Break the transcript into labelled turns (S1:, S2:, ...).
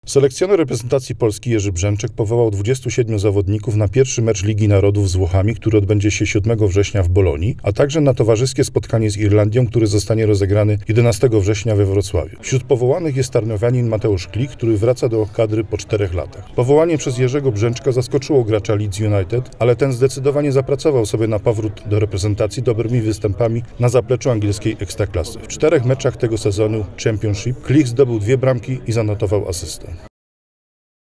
S1: Selekcjoner reprezentacji Polski Jerzy Brzęczek powołał 27 zawodników na pierwszy mecz Ligi Narodów z Włochami, który odbędzie się 7 września w Bolonii, a także na towarzyskie spotkanie z Irlandią, który zostanie rozegrany 11 września we Wrocławiu. Wśród powołanych jest Tarnowianin Mateusz Klich, który wraca do kadry po 4 latach. Powołanie przez Jerzego Brzęczka zaskoczyło gracza Leeds United, ale ten zdecydowanie zapracował sobie na powrót do reprezentacji dobrymi występami na zapleczu angielskiej ekstraklasy. W 4 meczach tego sezonu Championship Klich zdobył 2 bramki i zanotował asystę.